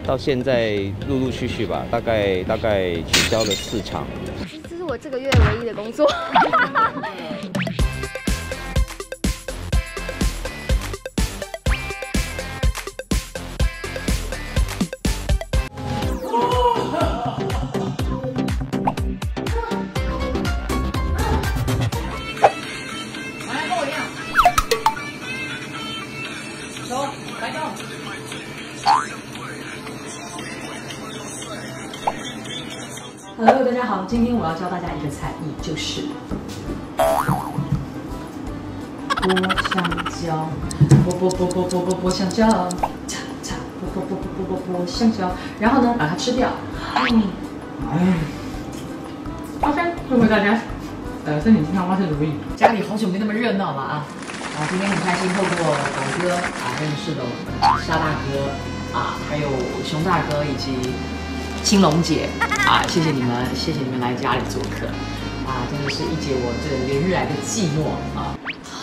到现在陆陆续续吧，大概取消了4场。 这是我这个月唯一的工作。 Hello， 大家好，今天我要教大家一个才艺，就是剥香蕉，剥香蕉，擦擦，剥香蕉，然后呢把它吃掉。OK， 祝福大家，身体健康，万事如意。家里好久没那么热闹了啊！今天很开心，透过狗哥认识了我们沙大哥还有熊大哥以及青龙姐谢谢你们来家里做客真的是一解我这连日来的寂寞